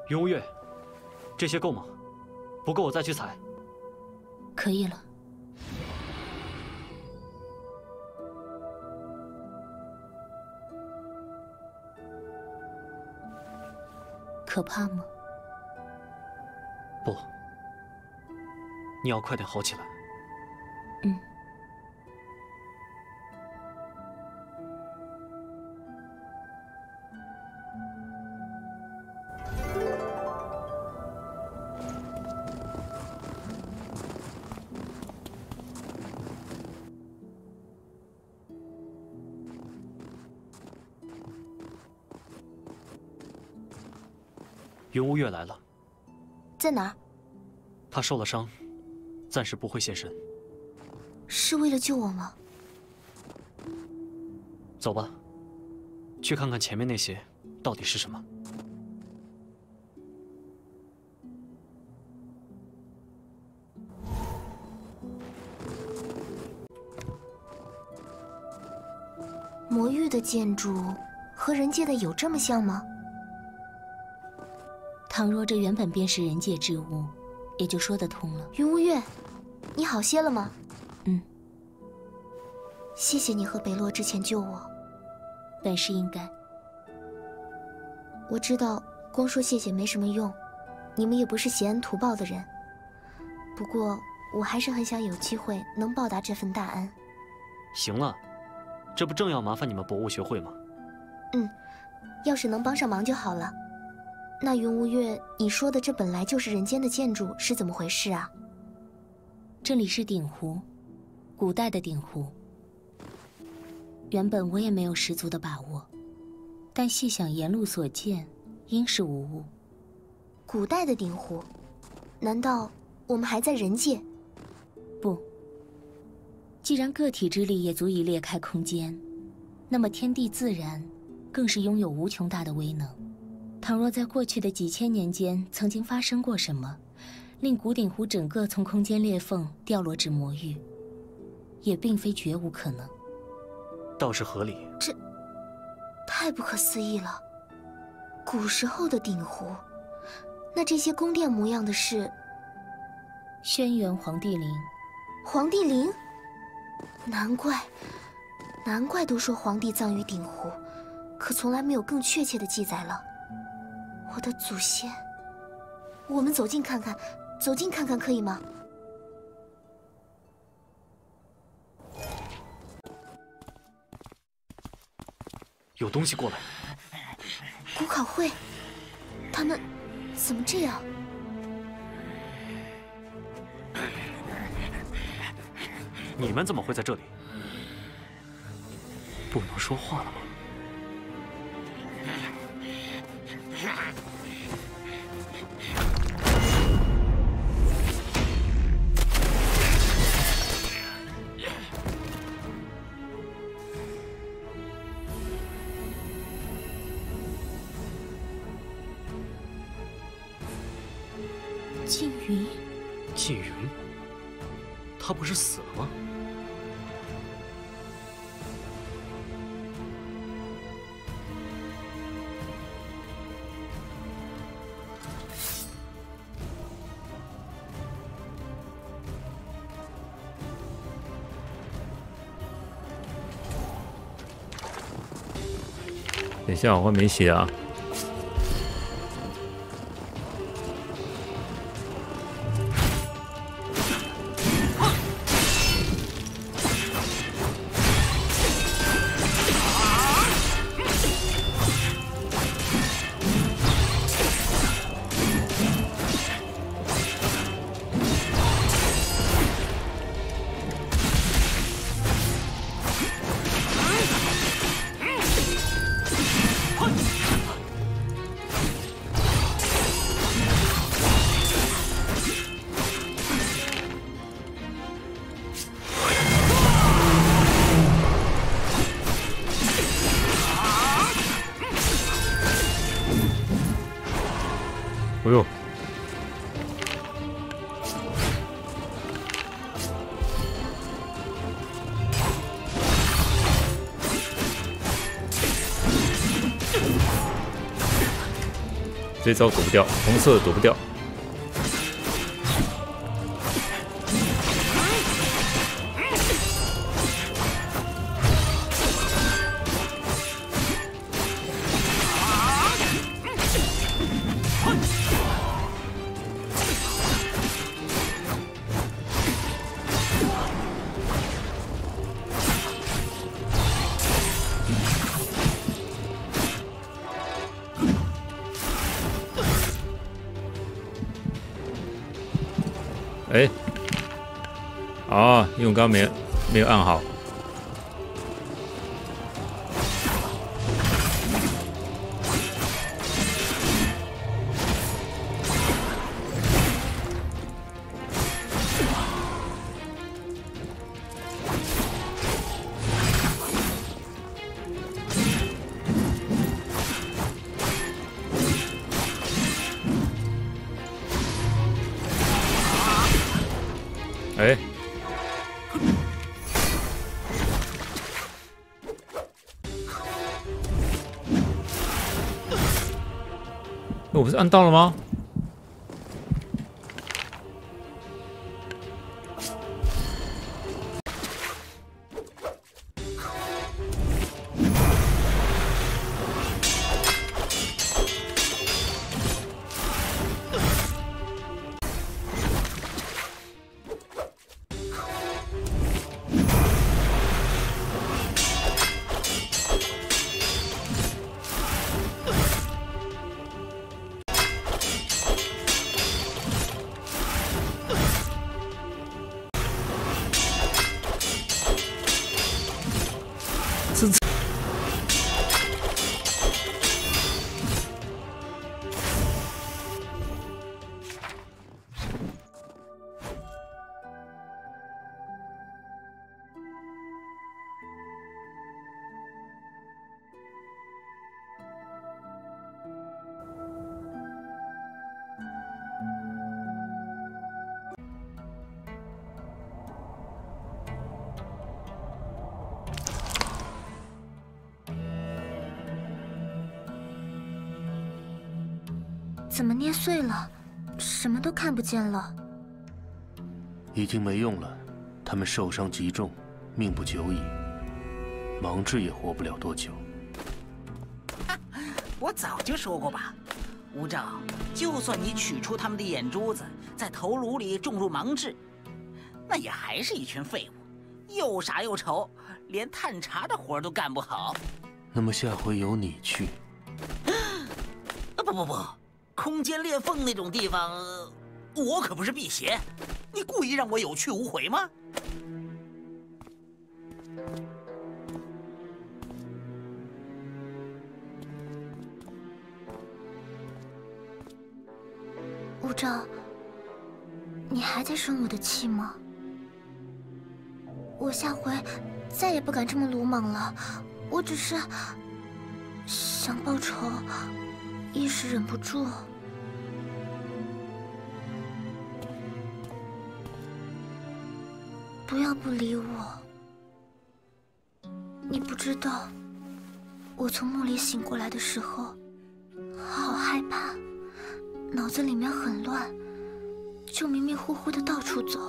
云无月，这些够吗？不够我再去采。 可以了。可怕吗？ 不，你要快点好起来。 嗯。 云无月来了， 在哪儿？ 他受了伤，暂时不会现身。 是为了救我吗？ 走吧，去看看前面那些到底是什么。 魔域的建筑和人界的有这么像吗？倘若这原本便是人界之物，也就说得通了。云无月，你好些了吗？嗯。谢谢你和北洛之前救我，本是应该。我知道光说谢谢没什么用，你们也不是携恩图报的人。不过我还是很想有机会能报答这份大恩。 行了，这不正要麻烦你们博物学会吗？ 嗯，要是能帮上忙就好了。那云无月，你说的这本来就是人间的建筑是怎么回事啊？这里是鼎湖，古代的鼎湖。原本我也没有十足的把握，但细想沿路所见，应是无误。古代的鼎湖，难道我们还在人界？不。既然个体之力也足以裂开空间，那么天地自然更是拥有无穷大的威能。倘若在过去的几千年间曾经发生过什么，令古鼎湖整个从空间裂缝掉落至魔域，也并非绝无可能。 倒是合理。 这太不可思议了！古时候的鼎湖，那这些宫殿模样的是轩辕黄帝陵。黄帝陵？难怪都说皇帝葬于鼎湖，可从来没有更确切的记载了。我的祖先，我们走近看看，可以吗？ 有东西过来。 古考会，他们怎么这样？ 你们怎么会在这里？不能说话了吗？ 缙云， 缙云，他不是死了吗？ 等一下，我没写啊。哎呦！ 这招躲不掉，红色躲不掉。哎，哦，因为我刚刚没有按好。哎，我不是按到了吗？ 怎么捏碎了？什么都看不见了。 已经没用了，他们受伤极重，命不久矣。芒志也活不了多久。 我早就说过吧，吴兆，就算你取出他们的眼珠子，在头颅里种入芒志，那也还是一群废物，又傻又丑，连探查的活都干不好。 那么下回由你去。 不，空间裂缝那种地方，我可不是辟邪。你故意让我有去无回吗？ 吴兆，你还在生我的气吗？我下回再也不敢这么鲁莽了。我只是想报仇，一时忍不住。不要不理我。你不知道，我从梦里醒过来的时候，好害怕，脑子里面很乱，就迷迷糊糊的到处走。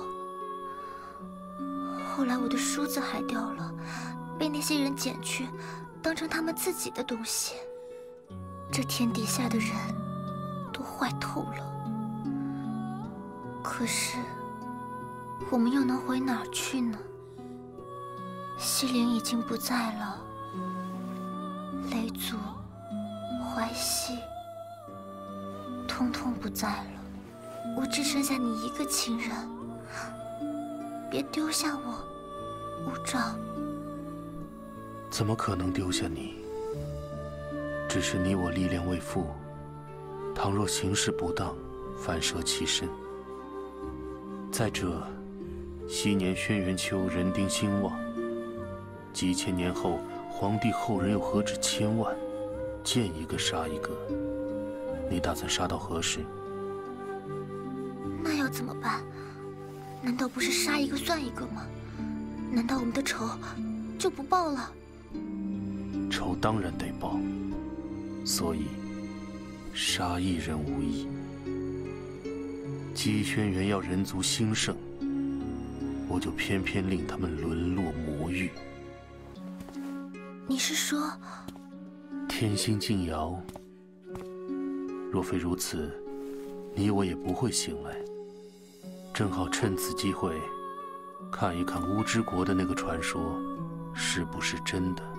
后来我的梳子还掉了，被那些人捡去，当成他们自己的东西。这天底下的人都坏透了。可是，我们又能回哪儿去呢？西陵已经不在了，雷祖、淮西，通通不在了。我只剩下你一个亲人，别丢下我，吴兆。 怎么可能丢下你？只是你我历练未复，倘若行事不当，反舍其身。再者，昔年轩辕丘人丁兴旺，几千年后，皇帝后人又何止千万，见一个杀一个。你打算杀到何时？ 那要怎么办？难道不是杀一个算一个吗？难道我们的仇就不报了？ 仇当然得报，所以杀一人无益。姬轩辕要人族兴盛，我就偏偏令他们沦落魔域。 你是说， 天心静瑶？若非如此，你我也不会醒来。正好趁此机会，看一看乌之国的那个传说是不是真的。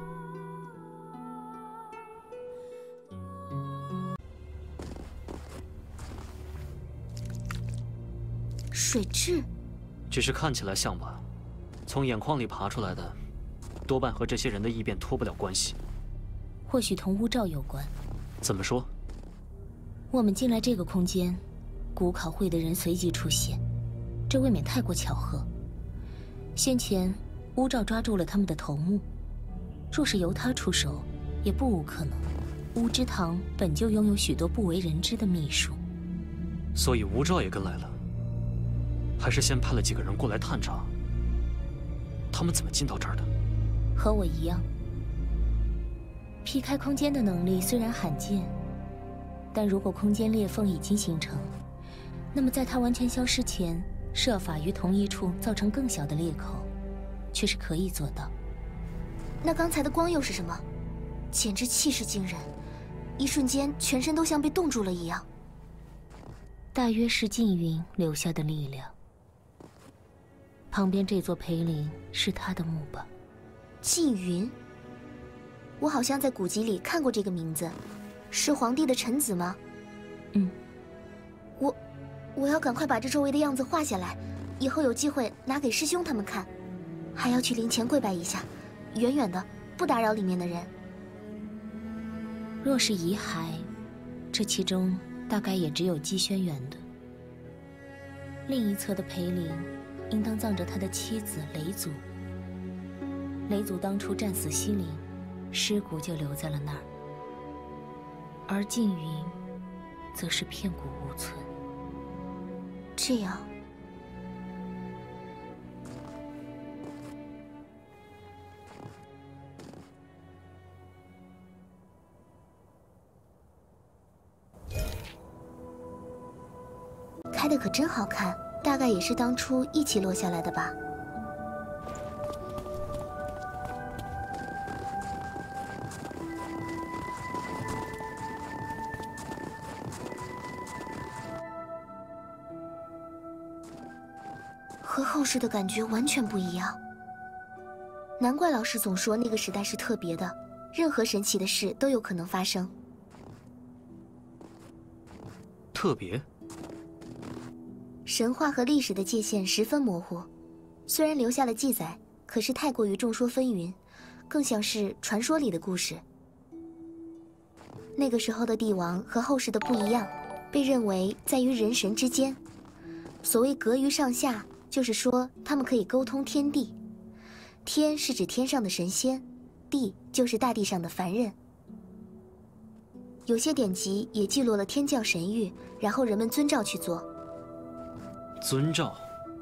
水蛭？ 只是看起来像吧，从眼眶里爬出来的，多半和这些人的异变脱不了关系。 或许同乌罩有关。 怎么说？ 我们进来这个空间，古考会的人随即出现，这未免太过巧合。先前乌罩抓住了他们的头目，若是由他出手，也不无可能。乌之堂本就拥有许多不为人知的秘术， 所以吴兆也跟来了。还是先派了几个人过来探查，他们怎么进到这儿的？ 和我一样，劈开空间的能力虽然罕见，但如果空间裂缝已经形成，那么在它完全消失前，设法于同一处造成更小的裂口，却是可以做到。那刚才的光又是什么？简直气势惊人，一瞬间全身都像被冻住了一样。大约是缙云留下的力量。旁边这座陪陵是他的墓吧？缙云，我好像在古籍里看过这个名字，是皇帝的臣子吗？嗯。我要赶快把这周围的样子画下来，以后有机会拿给师兄他们看。还要去陵前跪拜一下，远远的，不打扰里面的人。若是遗骸，这其中大概也只有姬轩辕的。另一侧的陪陵，应当葬着他的妻子雷祖。雷祖当初战死西陵，尸骨就留在了那儿，而缙云，则是片骨无存。这样，开的可真好看，大概也是当初一起落下来的吧。和后世的感觉完全不一样。难怪老师总说那个时代是特别的，任何神奇的事都有可能发生。 特别？ 神话和历史的界限十分模糊，虽然留下了记载，可是太过于众说纷纭，更像是传说里的故事。那个时候的帝王和后世的不一样，被认为在于人神之间。所谓隔于上下，就是说他们可以沟通天地。天是指天上的神仙，地就是大地上的凡人。有些典籍也记录了天降神谕，然后人们遵照去做。 遵照？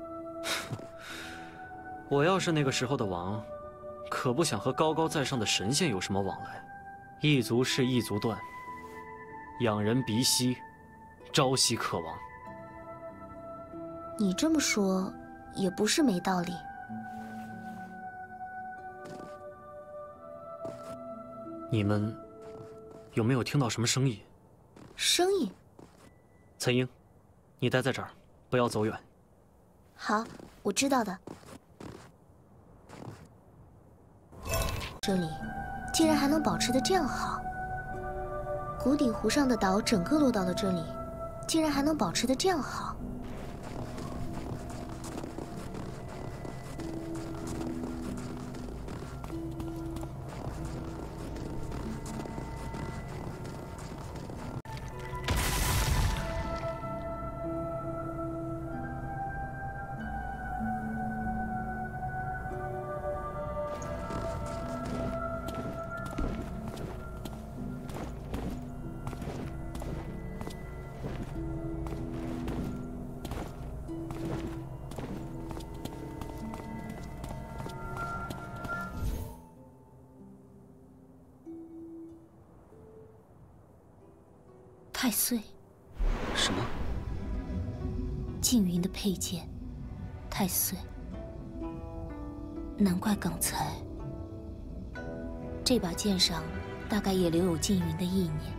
我要是那个时候的王，可不想和高高在上的神仙有什么往来。一族是一族断，仰人鼻息，朝夕可亡。 你这么说也不是没道理。 你们有没有听到什么声音？ 声音？ 岑英，你待在这儿，不要走远。 好，我知道的。这里竟然还能保持得这样好，谷底湖上的岛整个落到了这里，竟然还能保持得这样好。 太岁。 什么？ 缙云的佩剑，太岁。难怪刚才这把剑上大概也留有缙云的意念。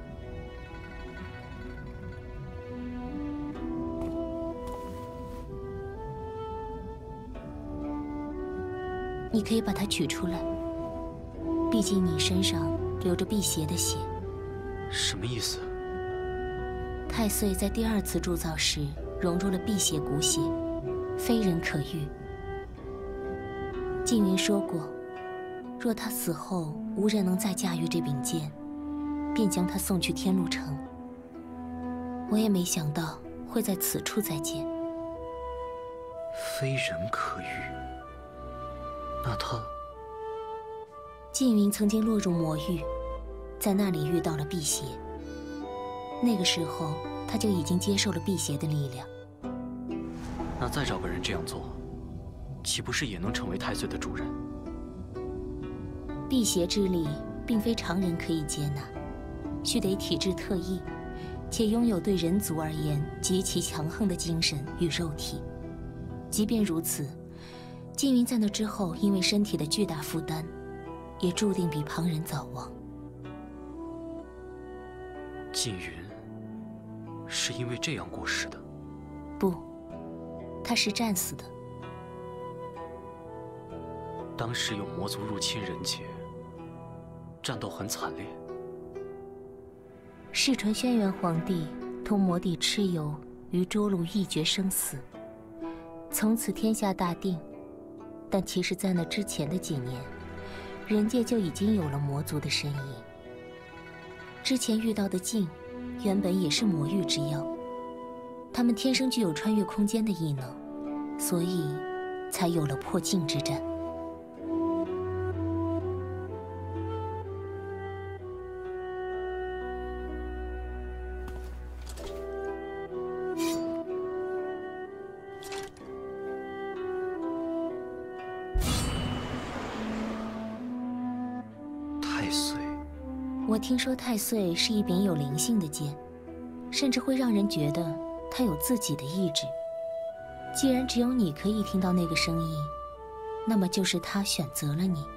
你可以把它取出来，毕竟你身上流着辟邪的血。 什么意思？ 太岁在第2次铸造时融入了辟邪蛊血，非人可遇。缙云说过，若他死后无人能再驾驭这柄剑，便将他送去天路城。我也没想到会在此处再见。 非人可遇。那他…… 缙云曾经落入魔域，在那里遇到了辟邪。那个时候，他就已经接受了辟邪的力量。 那再找个人这样做，岂不是也能成为太岁的主人？ 辟邪之力并非常人可以接纳，须得体质特异，且拥有对人族而言极其强横的精神与肉体。即便如此，缙云在那之后，因为身体的巨大负担，也注定比旁人早亡。 缙云是因为这样过世的？ 不，他是战死的。 当时有魔族入侵人界，战斗很惨烈。 世传轩辕皇帝同魔帝蚩尤于涿鹿一决生死，从此天下大定。但其实在那之前的几年，人界就已经有了魔族的身影。之前遇到的烬，原本也是魔域之妖，他们天生具有穿越空间的异能，所以才有了破烬之战。我听说太岁是一柄有灵性的剑，甚至会让人觉得它有自己的意志。既然只有你可以听到那个声音，那么就是他选择了你。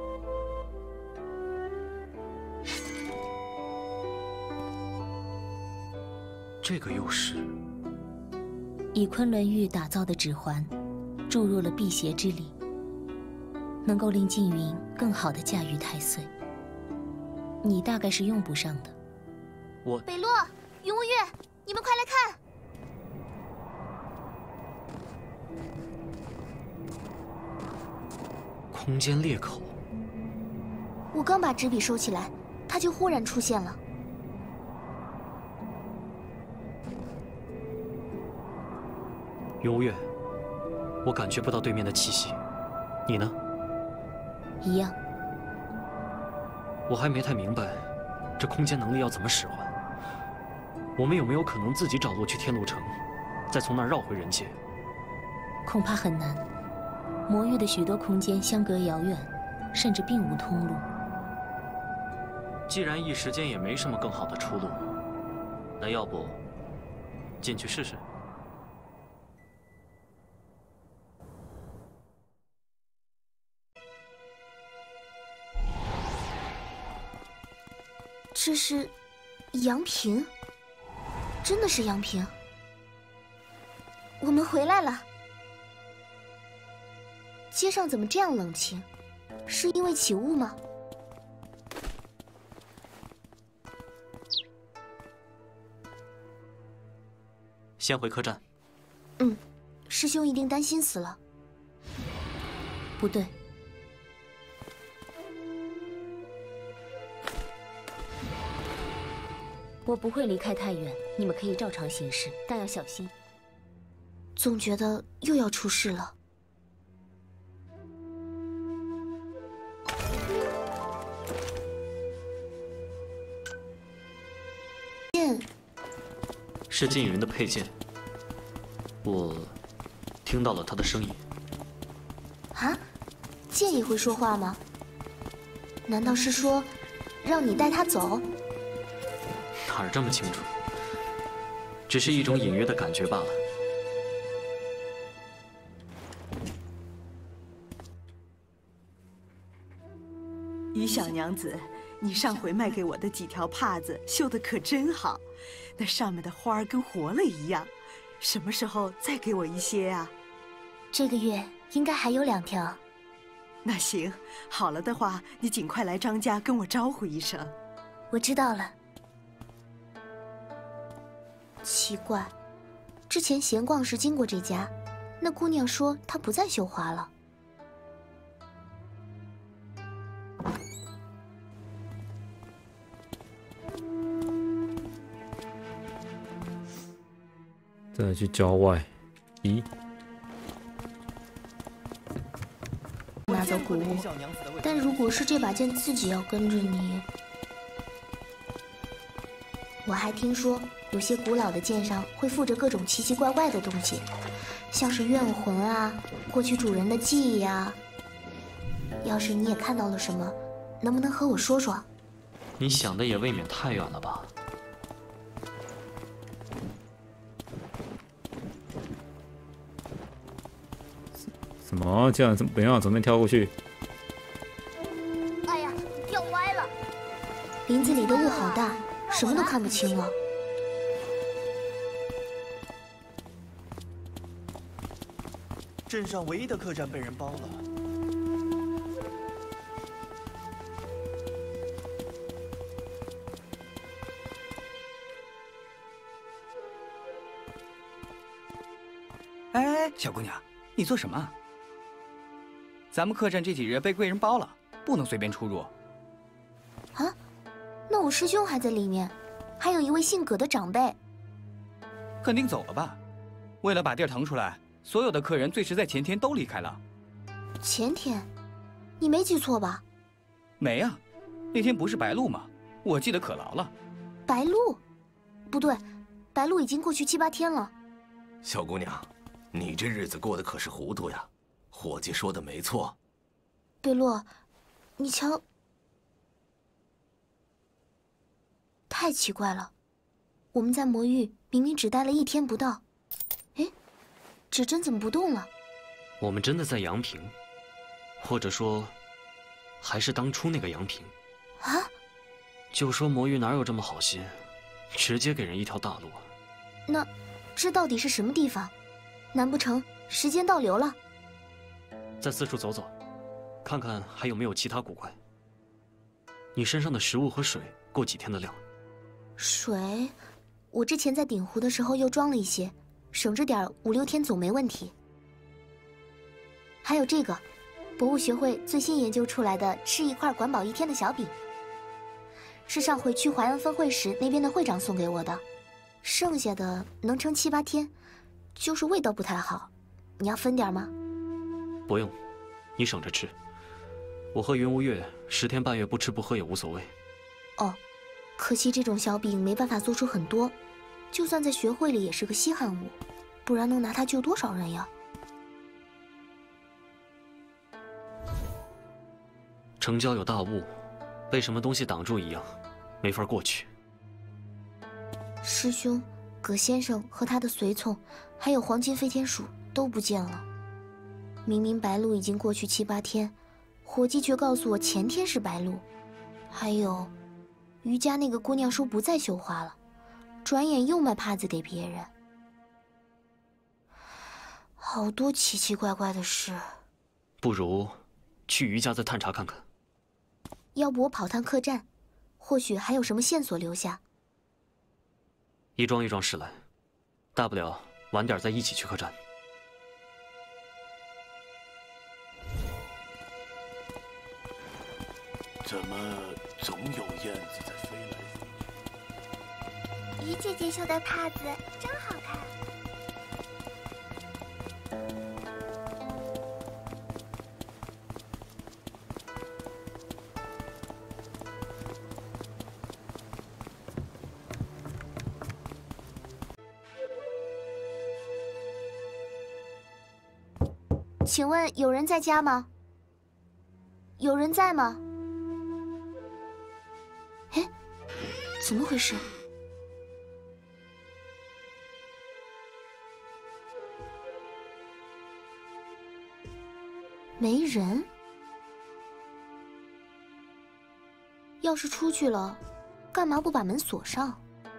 这个又是以昆仑玉打造的指环，注入了辟邪之力，能够令缙云更好地驾驭太岁。你大概是用不上的。 北洛、云无月，你们快来看！ 空间裂口。 我刚把纸笔收起来，它就忽然出现了。 云无月，我感觉不到对面的气息，你呢？ 一样。 我还没太明白，这空间能力要怎么使唤。我们有没有可能自己找路去天路城，再从那儿绕回人界？ 恐怕很难。魔域的许多空间相隔遥远，甚至并无通路。 既然一时间也没什么更好的出路，那要不进去试试？ 这是杨平，真的是杨平。我们回来了。街上怎么这样冷清？是因为起雾吗？ 先回客栈。 师兄一定担心死了。 不对。我不会离开太远，你们可以照常行事，但要小心。 总觉得又要出事了。剑是缙云的佩剑，我听到了他的声音。 啊，剑也会说话吗？难道是说让你带他走？ 哪哪儿这么清楚？只是一种隐约的感觉罢了。 于小娘子，你上回卖给我的几条帕子绣的可真好，那上面的花儿跟活了一样。什么时候再给我一些啊？ 这个月应该还有2条。 那行，好了的话，你尽快来张家跟我招呼一声。 我知道了。奇怪，之前闲逛时经过这家，那姑娘说她不再绣花了。 再去郊外。咦？ 拿走古物，但如果是这把剑自己要跟着你，我还听说有些古老的剑上会附着各种奇奇怪怪的东西，像是怨魂啊，过去主人的记忆啊。要是你也看到了什么，能不能和我说说？ 你想的也未免太远了吧？ 什么？这样怎么样？准备跳过去？ 哎呀，掉歪了！ 林子里的雾好大，什么都看不清了。 镇上唯一的客栈被人包了。 哎，小姑娘，你做什么？咱们客栈这几日被贵人包了，不能随便出入。 啊，那我师兄还在里面，还有一位姓葛的长辈。 肯定走了吧？为了把地儿腾出来，所有的客人最迟在前天都离开了。 前天，你没记错吧？ 没啊，那天不是白露吗？我记得可牢了。 白露？不对，白露已经过去7、8天了。 小姑娘，你这日子过得可是糊涂呀。伙计说的没错。 贝洛，你瞧，太奇怪了。我们在魔域明明只待了1天不到，哎，指针怎么不动了？ 我们真的在阳平，或者说，还是当初那个阳平。 啊？ 就说魔域哪有这么好心，直接给人一条大路。 那，这到底是什么地方？难不成时间倒流了？ 再四处走走，看看还有没有其他古怪。你身上的食物和水够几天的量？ 水，我之前在鼎湖的时候又装了一些，省着点5、6天总没问题。还有这个，博物学会最新研究出来的吃1块管饱1天的小饼，是上回去淮安分会时那边的会长送给我的，剩下的能撑7、8天，就是味道不太好。你要分点吗？ 不用，你省着吃。我和云无月10天半月不吃不喝也无所谓。 哦，可惜这种小饼没办法做出很多，就算在学会里也是个稀罕物，不然能拿它救多少人呀？ 城郊有大雾，被什么东西挡住一样，没法过去。 师兄、葛先生和他的随从，还有黄金飞天鼠都不见了。明明白露已经过去7、8天，伙计却告诉我前天是白露。还有，余家那个姑娘说不再绣花了，转眼又卖帕子给别人。好多奇奇怪怪的事。 不如去余家再探查看看。 要不我跑趟客栈，或许还有什么线索留下。 一桩一桩事来，大不了晚点再一起去客栈。 怎么总有燕子在飞来飞去？ 于姐姐绣的帕子真好看。 请问有人在家吗？有人在吗？哎，怎么回事？ 没人？要是出去了，干嘛不把门锁上？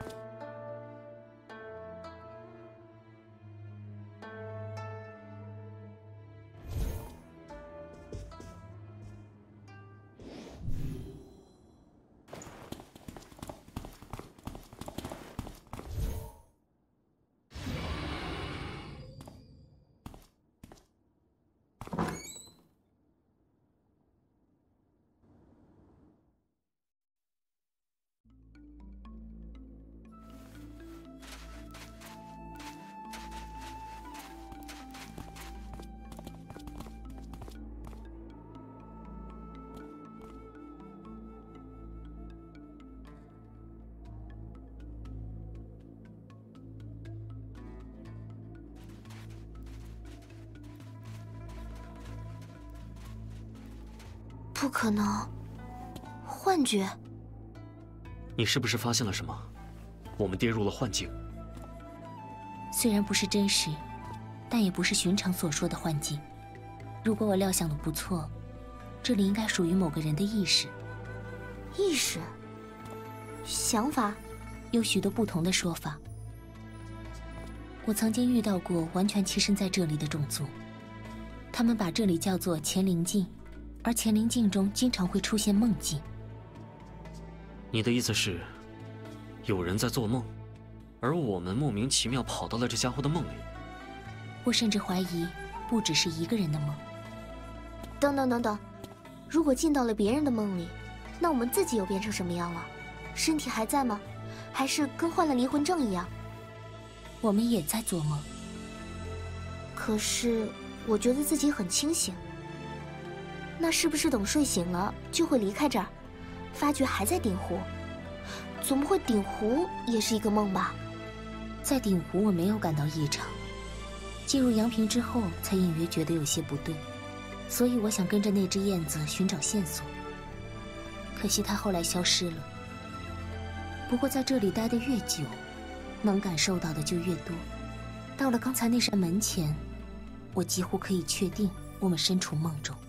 不可能，幻觉！ 你是不是发现了什么？我们跌入了幻境。 虽然不是真实，但也不是寻常所说的幻境。如果我料想的不错，这里应该属于某个人的意识。 意识？想法？ 有许多不同的说法。我曾经遇到过完全栖身在这里的种族，他们把这里叫做乾灵境。而乾灵境中经常会出现梦境。 你的意思是，有人在做梦，而我们莫名其妙跑到了这家伙的梦里？ 我甚至怀疑，不只是一个人的梦。 等等等等，如果进到了别人的梦里，那我们自己又变成什么样了？身体还在吗？还是跟患了离魂症一样？ 我们也在做梦。 可是我觉得自己很清醒。那是不是等睡醒了就会离开这儿，发觉还在鼎湖？总不会鼎湖也是一个梦吧？ 在鼎湖我没有感到异常，进入阳平之后才隐约觉得有些不对，所以我想跟着那只燕子寻找线索。可惜它后来消失了。不过在这里待得越久，能感受到的就越多。到了刚才那扇门前，我几乎可以确定我们身处梦中。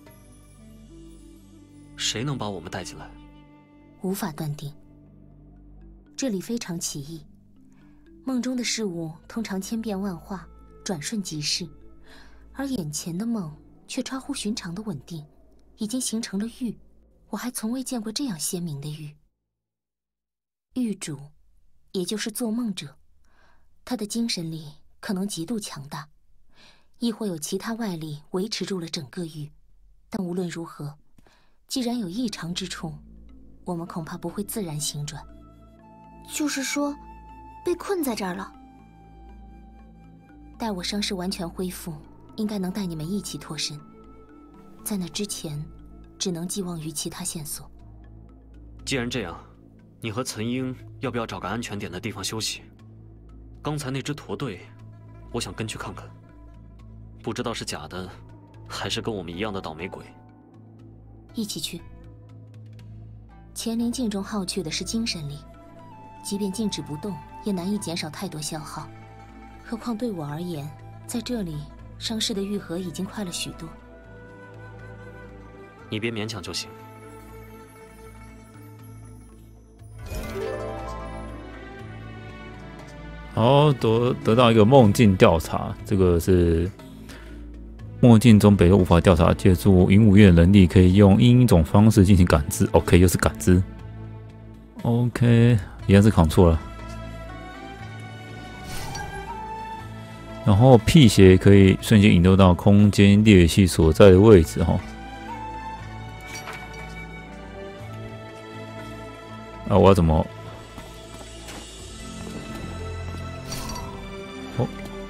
谁能把我们带进来？ 无法断定。这里非常奇异，梦中的事物通常千变万化，转瞬即逝，而眼前的梦却超乎寻常的稳定，已经形成了域。我还从未见过这样鲜明的域。域主，也就是做梦者，他的精神力可能极度强大，亦或有其他外力维持住了整个域。但无论如何，既然有异常之处，我们恐怕不会自然行转。 就是说，被困在这儿了。 待我伤势完全恢复，应该能带你们一起脱身。在那之前，只能寄望于其他线索。 既然这样，你和岑英要不要找个安全点的地方休息？刚才那支驼队，我想跟去看看，不知道是假的，还是跟我们一样的倒霉鬼。 一起去。乾灵境中耗去的是精神力，即便静止不动，也难以减少太多消耗。何况对我而言，在这里伤势的愈合已经快了许多。 你别勉强就行。 好，得到一个梦境调查，这个是梦境中北都无法调查，借助云五月的能力，可以用另一种方式进行感知。OK， 又是感知。OK， 一样是扛错了。然后辟邪可以瞬间引诱到空间裂隙所在的位置哈。啊，我要怎么？哦，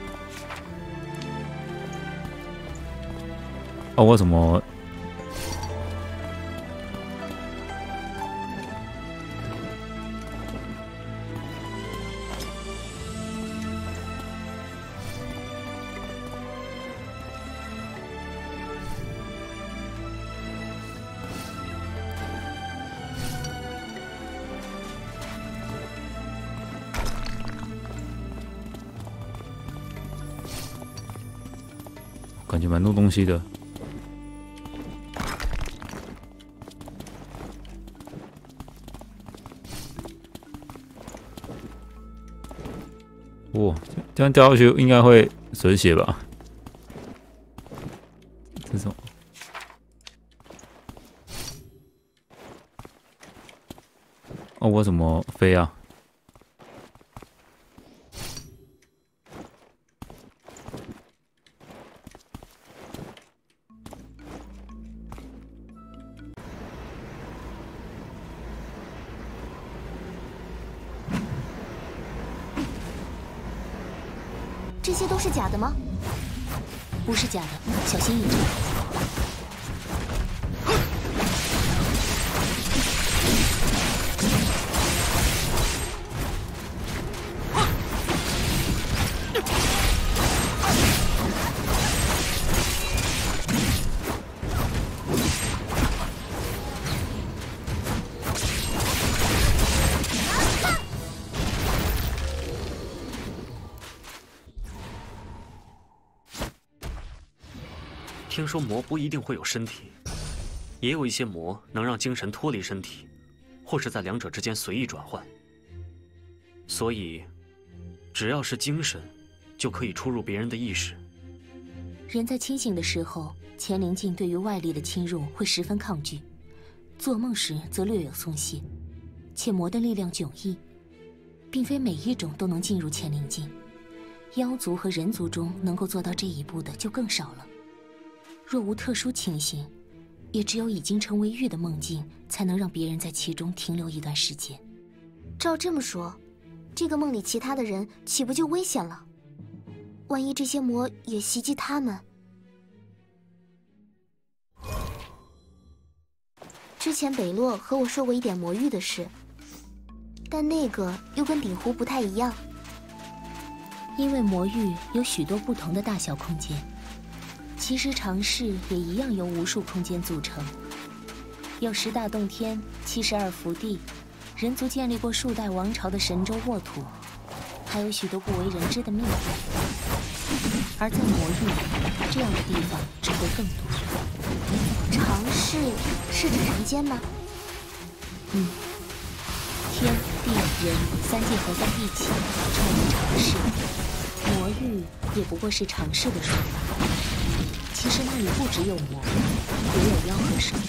啊，我怎么？感觉蛮多东西的。 哇，这样掉下去应该会水血吧？这种。哦，我怎么飞啊？ 这些都是假的吗？ 不是假的，小心一点。 听说魔不一定会有身体，也有一些魔能让精神脱离身体，或是在两者之间随意转换。所以，只要是精神，就可以出入别人的意识。 人在清醒的时候，乾灵镜对于外力的侵入会十分抗拒；做梦时则略有松懈。且魔的力量迥异，并非每一种都能进入乾灵镜。妖族和人族中能够做到这一步的就更少了。若无特殊情形，也只有已经成为玉的梦境，才能让别人在其中停留一段时间。 照这么说，这个梦里其他的人岂不就危险了？万一这些魔也袭击他们？之前北洛和我说过一点魔域的事，但那个又跟鼎湖不太一样。 因为魔域有许多不同的大小空间。其实常世也一样由无数空间组成，有10大洞天、72福地，人族建立过数代王朝的神州沃土，还有许多不为人知的秘密。而在魔域，这样的地方只会更多。 常世是指人间吗？ 天地人3界合在一起，称为常世。魔域也不过是常世的说法。其实那里不只有魔，也有妖和兽。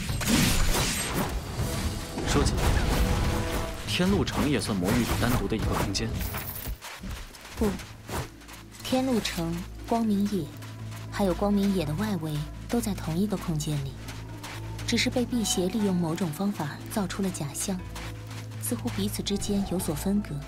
说起来，天路城也算魔域里单独的一个空间。 不，天路城、光明野，还有光明野的外围都在同一个空间里，只是被辟邪利用某种方法造出了假象，似乎彼此之间有所分隔。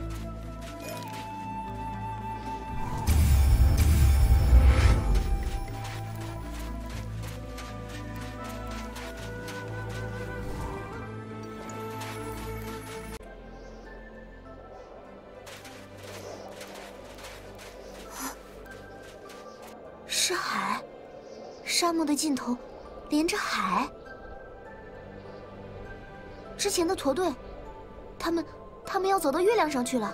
是海，沙漠的尽头连着海。之前的驼队，他们要走到月亮上去了。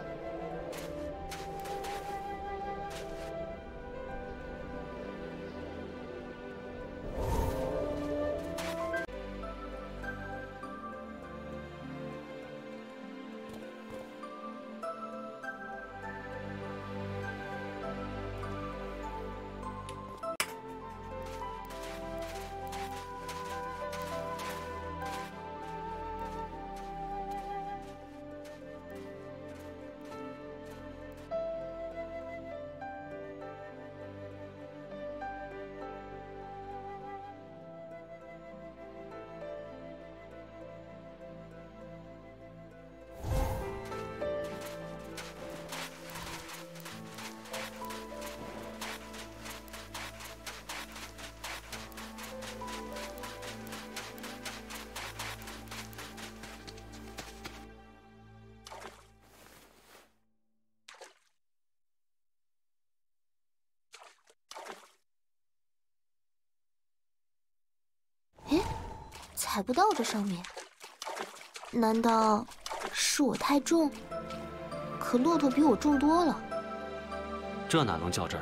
踩不到这上面，难道是我太重？可骆驼比我重多了。 这哪能较真儿？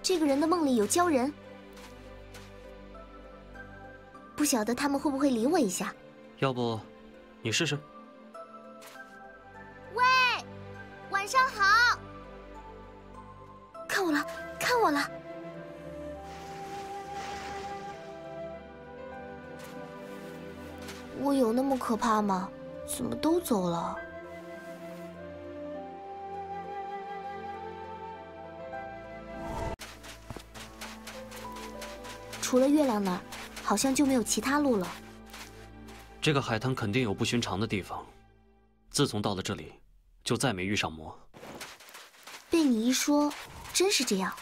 这个人的梦里有鲛人，不晓得他们会不会理我一下。 要不，你试试。 喂，晚上好！看我了，看我了！我有那么可怕吗？怎么都走了？除了月亮那儿，好像就没有其他路了。 这个海滩肯定有不寻常的地方。自从到了这里，就再没遇上魔。 被你一说，真是这样。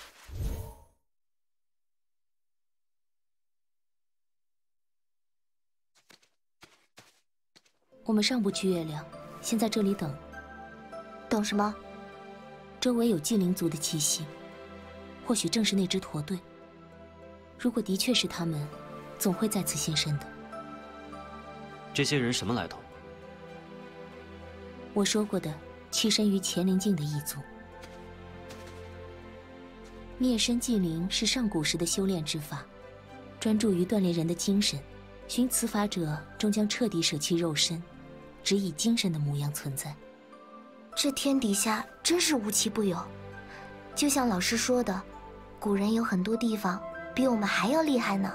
我们上不去月亮，先在这里等。 等什么？ 周围有精灵族的气息，或许正是那支驼队。如果的确是他们，总会再次现身的。 这些人什么来头？ 我说过的，栖身于乾灵境的异族。灭身祭灵是上古时的修炼之法，专注于锻炼人的精神。寻此法者，终将彻底舍弃肉身，只以精神的模样存在。 这天底下真是无奇不有，就像老师说的，古人有很多地方比我们还要厉害呢。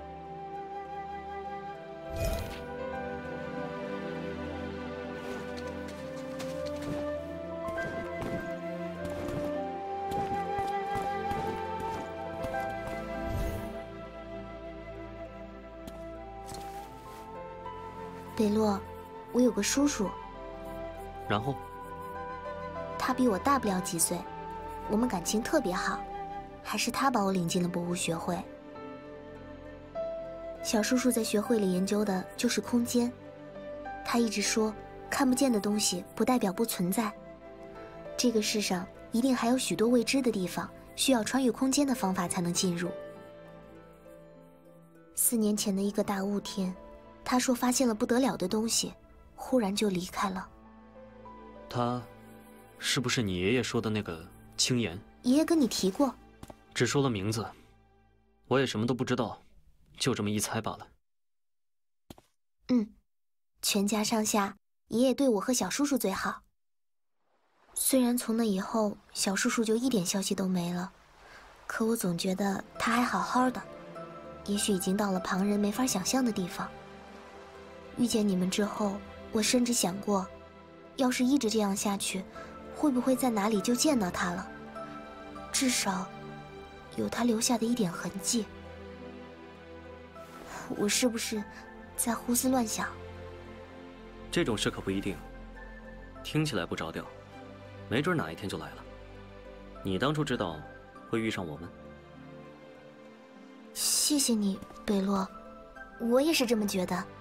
北洛，我有个叔叔， 然后他比我大不了几岁，我们感情特别好，还是他把我领进了博物学会。小叔叔在学会里研究的就是空间，他一直说，看不见的东西不代表不存在，这个世上一定还有许多未知的地方，需要穿越空间的方法才能进入。4年前的一个大雾天，他说发现了不得了的东西，忽然就离开了。 他，是不是你爷爷说的那个青岩？ 爷爷跟你提过？ 只说了名字，我也什么都不知道，就这么一猜罢了。 全家上下，爷爷对我和小叔叔最好。虽然从那以后，小叔叔就一点消息都没了，可我总觉得他还好好的，也许已经到了旁人没法想象的地方。遇见你们之后，我甚至想过，要是一直这样下去，会不会在哪里就见到他了？至少，有他留下的一点痕迹。我是不是在胡思乱想？ 这种事可不一定，听起来不着调，没准哪一天就来了。你当初知道会遇上我们？ 谢谢你，北洛，我也是这么觉得。